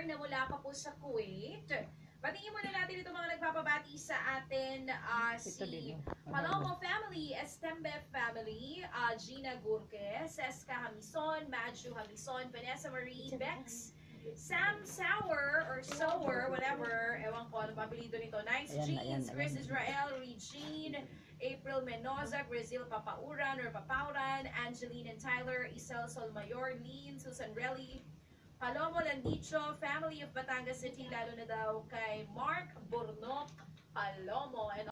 na mula pa po sa Kuwait. Batingin muna natin itong mga nagpapabati sa atin, si Palomo family, Estembe family, Gina Gurques, Eska Hamison, Maju Hamison, Vanessa Marie, Bex, Sam Sour, or Sour, whatever, ewan ko ano pabilido nito, Nice Jeans, Chris Israel, Regine, April Menoza, Brazil Papauran or Papauran, Angeline and Tyler, Isel Solmayor, Lean, Susan Relly, Palomo Landicho, family of Batangas City, lalo na daw kay Mark Burnok Palomo, and